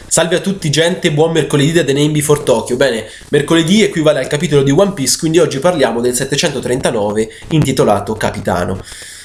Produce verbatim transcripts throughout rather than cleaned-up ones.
Salve a tutti gente, buon mercoledì da The Name Before Tokyo. Bene, mercoledì equivale al capitolo di One Piece, quindi oggi parliamo del settecentotrentanove intitolato Capitano.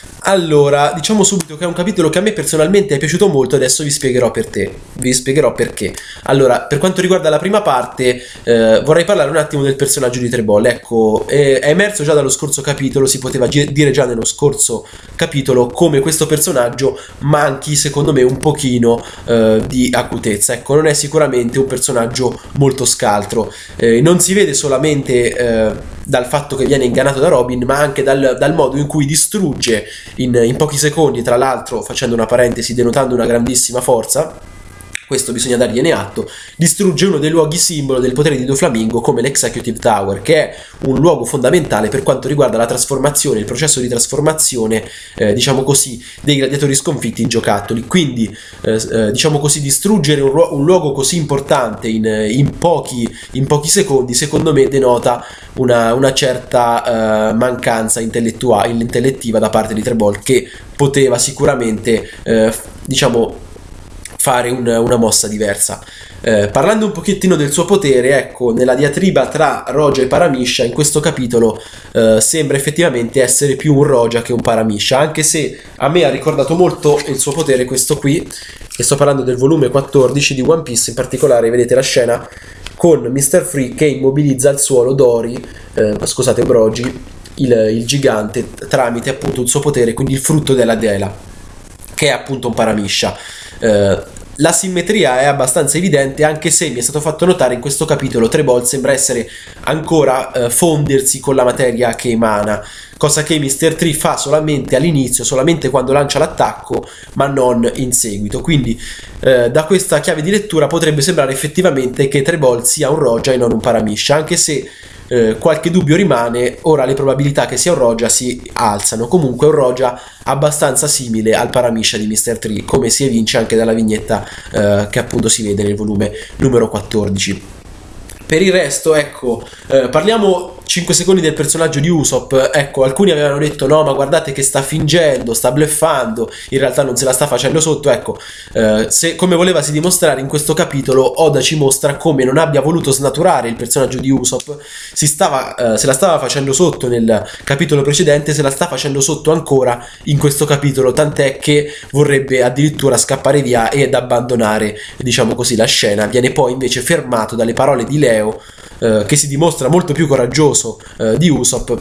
Allora, diciamo subito che è un capitolo che a me personalmente è piaciuto molto, adesso vi spiegherò per te, vi spiegherò perché. Allora, per quanto riguarda la prima parte, eh, vorrei parlare un attimo del personaggio di Trebol. Ecco, è, è emerso già dallo scorso capitolo, si poteva dire già nello scorso capitolo come questo personaggio manchi, secondo me, un pochino eh, di acutezza. Ecco, non è sicuramente un personaggio molto scaltro, eh, non si vede solamente eh, dal fatto che viene ingannato da Robin, ma anche dal, dal modo in cui distrugge In, in pochi secondi, tra l'altro, facendo una parentesi, denotando una grandissima forza, questo bisogna dargliene atto, distrugge uno dei luoghi simbolo del potere di Doflamingo come l'Executive Tower, che è un luogo fondamentale per quanto riguarda la trasformazione, il processo di trasformazione, eh, diciamo così, dei gladiatori sconfitti in giocattoli. Quindi, eh, eh, diciamo così, distruggere un, un luogo così importante in, in, pochi, in pochi secondi, secondo me, denota una, una certa eh, mancanza intellettuale, intellettiva da parte di Trebol, che poteva sicuramente, eh, diciamo, fare un, una mossa diversa. Eh, parlando un pochettino del suo potere, ecco, nella diatriba tra Roja e Paramisha in questo capitolo eh, sembra effettivamente essere più un Roja che un Paramisha, anche se a me ha ricordato molto il suo potere questo qui, e sto parlando del volume quattordici di One Piece. In particolare vedete la scena con mister Free che immobilizza al suolo Dory, eh, scusate Brogy, il, il gigante, tramite appunto il suo potere, quindi il frutto della Dela, che è appunto un Paramisha. Uh, la simmetria è abbastanza evidente, anche se mi è stato fatto notare in questo capitolo Trebol sembra essere ancora uh, fondersi con la materia che emana, cosa che mister Tree fa solamente all'inizio, solamente quando lancia l'attacco, ma non in seguito. Quindi uh, da questa chiave di lettura potrebbe sembrare effettivamente che Trebol sia un Roja e non un Paramisha, anche se Eh, qualche dubbio rimane. Ora le probabilità che sia un Roja si alzano. Comunque è un Roja abbastanza simile al Paramisha di mister Tree, come si evince anche dalla vignetta eh, che appunto si vede nel volume numero quattordici. Per il resto, ecco, eh, parliamo cinque secondi del personaggio di Usopp. Ecco, alcuni avevano detto no, ma guardate che sta fingendo, sta bluffando, in realtà non se la sta facendo sotto. Ecco, eh, se, come volevasi dimostrare in questo capitolo, Oda ci mostra come non abbia voluto snaturare il personaggio di Usopp. Si stava, eh, se la stava facendo sotto nel capitolo precedente, se la sta facendo sotto ancora in questo capitolo, tant'è che vorrebbe addirittura scappare via ed abbandonare, diciamo così, la scena. Viene poi invece fermato dalle parole di Leo, eh, che si dimostra molto più coraggioso eh, di Usopp,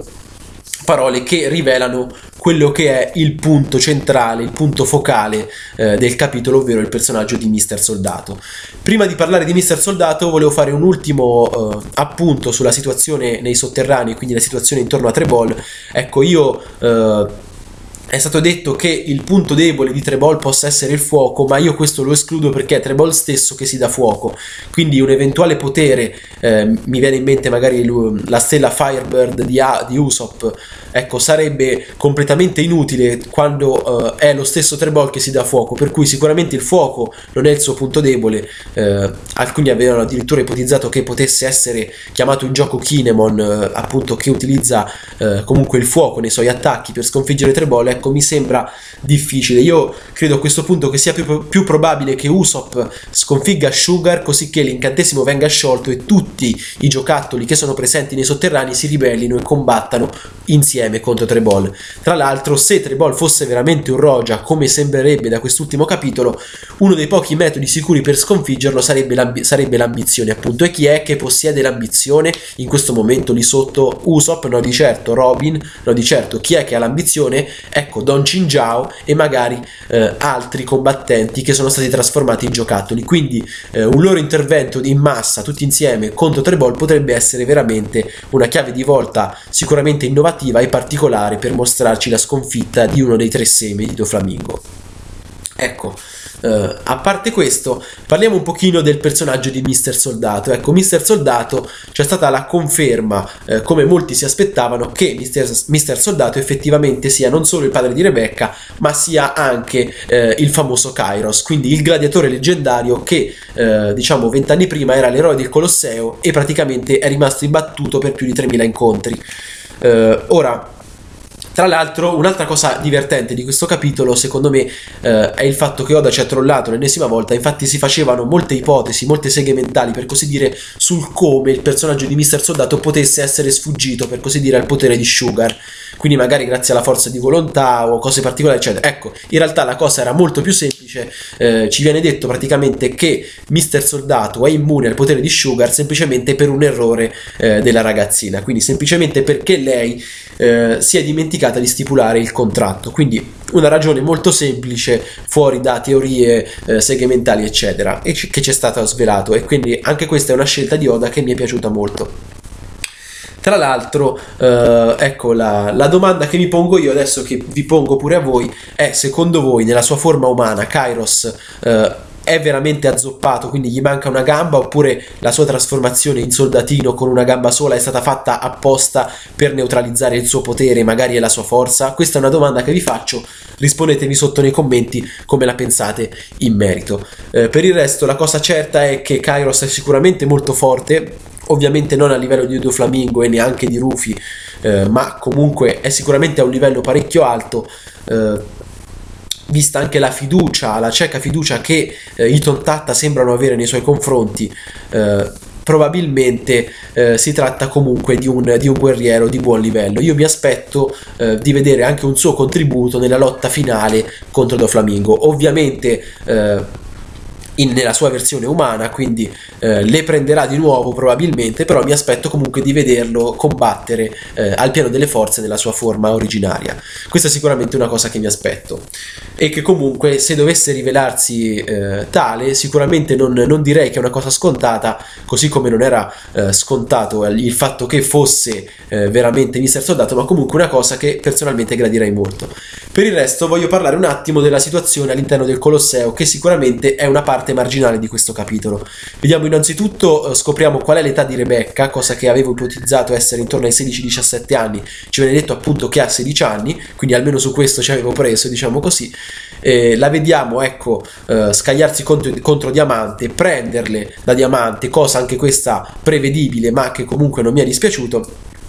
parole che rivelano quello che è il punto centrale, il punto focale eh, del capitolo, ovvero il personaggio di mister Soldato. Prima di parlare di mister Soldato volevo fare un ultimo eh, appunto sulla situazione nei sotterranei, quindi la situazione intorno a Trebol. Ecco, io eh, è stato detto che il punto debole di Trebol possa essere il fuoco, ma io questo lo escludo perché è Trebol stesso che si dà fuoco, quindi un eventuale potere, eh, mi viene in mente magari la stella Firebird di, A, di Usopp, ecco, sarebbe completamente inutile quando eh, è lo stesso Trebol che si dà fuoco, per cui sicuramente il fuoco non è il suo punto debole. Eh, alcuni avevano addirittura ipotizzato che potesse essere chiamato in gioco Kinemon, eh, appunto, che utilizza eh, comunque il fuoco nei suoi attacchi per sconfiggere Trebol. Ecco, mi sembra difficile. Io credo a questo punto che sia più, più probabile che Usopp sconfigga Sugar, così che l'incantesimo venga sciolto e tutti i giocattoli che sono presenti nei sotterranei si ribellino e combattano insieme contro Trebol. Tra l'altro, se Trebol fosse veramente un Roja, come sembrerebbe da quest'ultimo capitolo, uno dei pochi metodi sicuri per sconfiggerlo sarebbe, l'ambi- sarebbe l'ambizione, appunto. E chi è che possiede l'ambizione in questo momento lì sotto? Usopp? No di certo. Robin? No di certo. Chi è che ha l'ambizione? Ecco, Don Chinjao e magari eh, altri combattenti che sono stati trasformati in giocattoli. Quindi eh, un loro intervento in massa tutti insieme contro Trebol potrebbe essere veramente una chiave di volta sicuramente innovativa e particolare per mostrarci la sconfitta di uno dei tre semi di Doflamingo. Ecco, Uh, a parte questo, parliamo un pochino del personaggio di mister Soldato. Ecco, mister Soldato, c'è stata la conferma, uh, come molti si aspettavano, che mister mister Soldato effettivamente sia non solo il padre di Rebecca, ma sia anche uh, il famoso Kairos, quindi il gladiatore leggendario che, uh, diciamo, vent'anni prima era l'eroe del Colosseo e praticamente è rimasto imbattuto per più di tremila incontri. Uh, ora, Tra l'altro, un'altra cosa divertente di questo capitolo, secondo me, eh, è il fatto che Oda ci ha trollato l'ennesima volta. Infatti si facevano molte ipotesi, molte seghe mentali, per così dire, sul come il personaggio di mister Soldato potesse essere sfuggito, per così dire, al potere di Sugar. Quindi magari grazie alla forza di volontà o cose particolari, eccetera. Ecco, in realtà la cosa era molto più semplice. Eh, ci viene detto praticamente che mister Soldato è immune al potere di Sugar semplicemente per un errore eh, della ragazzina. Quindi semplicemente perché lei eh, si è dimenticata di stipulare il contratto. Quindi una ragione molto semplice, fuori da teorie eh, seghe mentali eccetera, e c- che ci è stato svelato, e quindi anche questa è una scelta di Oda che mi è piaciuta molto. Tra l'altro, eh, ecco, la, la domanda che mi pongo io adesso, che vi pongo pure a voi, è: secondo voi nella sua forma umana Kairos eh, è veramente azzoppato, quindi gli manca una gamba, oppure la sua trasformazione in soldatino con una gamba sola è stata fatta apposta per neutralizzare il suo potere, magari è la sua forza? Questa è una domanda che vi faccio, rispondetemi sotto nei commenti come la pensate in merito. Eh, per il resto la cosa certa è che Kairos è sicuramente molto forte, ovviamente non a livello di Doflamingo e neanche di Rufy, eh, ma comunque è sicuramente a un livello parecchio alto, eh, vista anche la fiducia, la cieca fiducia che eh, i Tontatta sembrano avere nei suoi confronti. eh, probabilmente eh, si tratta comunque di un, di un guerriero di buon livello. Io mi aspetto eh, di vedere anche un suo contributo nella lotta finale contro Doflamingo, ovviamente eh, In, nella sua versione umana, quindi eh, le prenderà di nuovo probabilmente, però mi aspetto comunque di vederlo combattere eh, al piano delle forze nella sua forma originaria. Questa è sicuramente una cosa che mi aspetto, e che comunque, se dovesse rivelarsi eh, tale, sicuramente non, non direi che è una cosa scontata, così come non era eh, scontato il fatto che fosse eh, veramente mister Soldato, ma comunque una cosa che personalmente gradirei molto. Per il resto voglio parlare un attimo della situazione all'interno del Colosseo, che sicuramente è una parte marginale di questo capitolo. Vediamo innanzitutto, eh, scopriamo qual è l'età di Rebecca, cosa che avevo ipotizzato essere intorno ai sedici diciassette anni. Ci viene detto appunto che ha sedici anni, quindi almeno su questo ci avevo preso, diciamo così. Eh, la vediamo, ecco, eh, scagliarsi contro, contro Diamante, prenderle da Diamante, cosa anche questa prevedibile, ma che comunque non mi è dispiaciuto.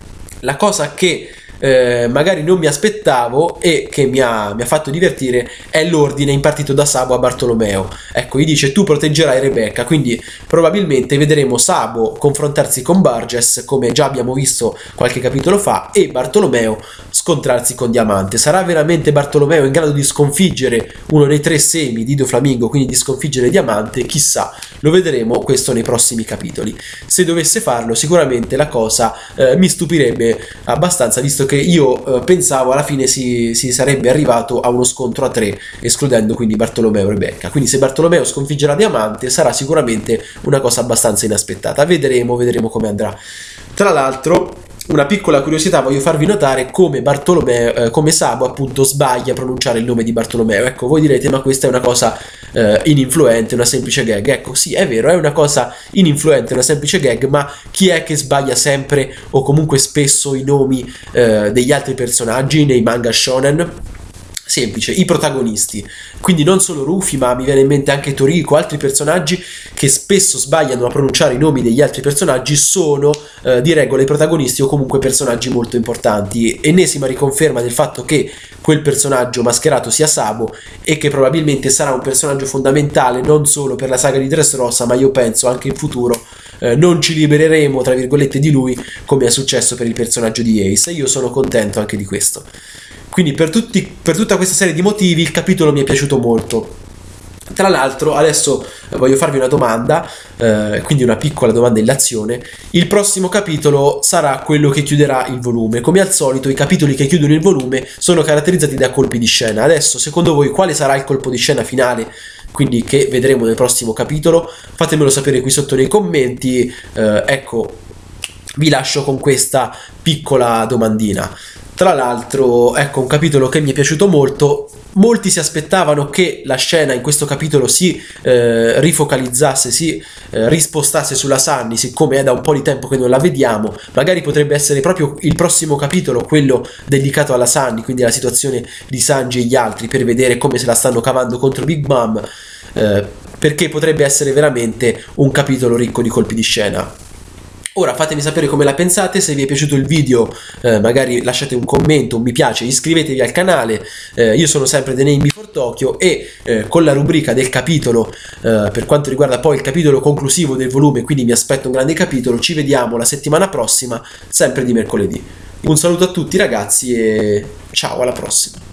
La cosa che Eh, magari non mi aspettavo e che mi ha, mi ha fatto divertire è l'ordine impartito da Sabo a Bartolomeo. Ecco, gli dice: tu proteggerai Rebecca, quindi probabilmente vedremo Sabo confrontarsi con Burgess, come già abbiamo visto qualche capitolo fa, e Bartolomeo scontrarsi con Diamante. Sarà veramente Bartolomeo in grado di sconfiggere uno dei tre semi di Doflamingo, quindi di sconfiggere Diamante? Chissà, lo vedremo questo nei prossimi capitoli. Se dovesse farlo, sicuramente la cosa eh, mi stupirebbe abbastanza, visto che io eh, pensavo alla fine si, si sarebbe arrivato a uno scontro a tre, escludendo quindi Bartolomeo e Rebecca. Quindi se Bartolomeo sconfiggerà Diamante sarà sicuramente una cosa abbastanza inaspettata. Vedremo, vedremo come andrà. Tra l'altro, una piccola curiosità, voglio farvi notare come Bartolomeo, eh, come Sabo appunto sbaglia a pronunciare il nome di Bartolomeo. Ecco, voi direte: ma questa è una cosa eh, ininfluente, una semplice gag. Ecco, sì, è vero, è una cosa ininfluente, una semplice gag, ma chi è che sbaglia sempre o comunque spesso i nomi eh, degli altri personaggi nei manga shonen? Semplice, i protagonisti. Quindi non solo Rufy, ma mi viene in mente anche Toriko, altri personaggi che spesso sbagliano a pronunciare i nomi degli altri personaggi sono eh, di regola i protagonisti o comunque personaggi molto importanti. Ennesima riconferma del fatto che quel personaggio mascherato sia Sabo, e che probabilmente sarà un personaggio fondamentale non solo per la saga di Dressrosa, ma io penso anche in futuro eh, non ci libereremo tra virgolette di lui, come è successo per il personaggio di Ace, e io sono contento anche di questo. Quindi per, tutti, per tutta questa serie di motivi il capitolo mi è piaciuto molto. Tra l'altro adesso voglio farvi una domanda, eh, quindi una piccola domanda in l'azione. Il prossimo capitolo sarà quello che chiuderà il volume. Come al solito i capitoli che chiudono il volume sono caratterizzati da colpi di scena. Adesso secondo voi quale sarà il colpo di scena finale, quindi che vedremo nel prossimo capitolo? Fatemelo sapere qui sotto nei commenti. eh, ecco, vi lascio con questa piccola domandina. Tra l'altro, ecco, un capitolo che mi è piaciuto molto. Molti si aspettavano che la scena in questo capitolo si eh, rifocalizzasse, si eh, rispostasse sulla Sunny, siccome è da un po' di tempo che non la vediamo. Magari potrebbe essere proprio il prossimo capitolo quello dedicato alla Sunny, quindi alla situazione di Sanji e gli altri, per vedere come se la stanno cavando contro Big Mom, eh, perché potrebbe essere veramente un capitolo ricco di colpi di scena. Ora fatemi sapere come la pensate, se vi è piaciuto il video eh, magari lasciate un commento, un mi piace, iscrivetevi al canale, eh, io sono sempre The Name Before Tokyo e eh, con la rubrica del capitolo, eh, per quanto riguarda poi il capitolo conclusivo del volume, quindi mi aspetto un grande capitolo, ci vediamo la settimana prossima, sempre di mercoledì. Un saluto a tutti ragazzi e ciao, alla prossima!